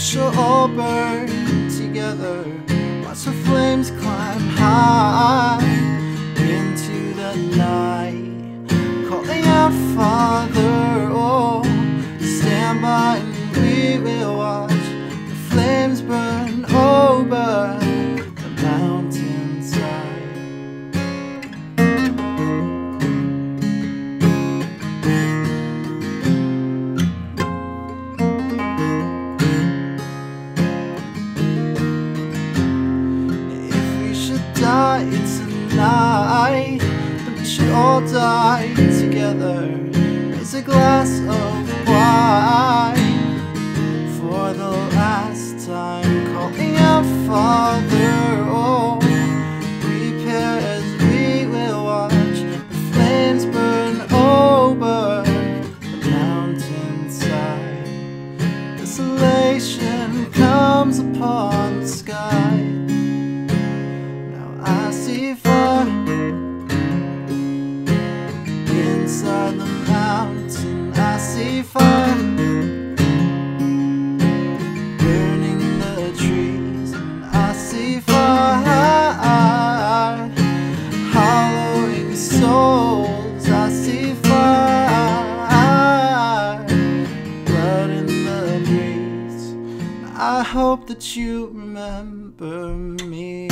shall all burn together. Watch the flames climb high into the night, calling out, Father, oh, stand by and we will watch the flames burn over the mountainside. Die tonight, but we should all die together. Raise a glass of wine for the last time, calling out, Father, oh, prepare as we will watch the flames burn over the mountainside. Desolation comes upon the sky. I see fire inside the mountain. I see fire burning the trees, and I see fire hollowing souls. I see fire, blood in the breeze. I hope that you remember me.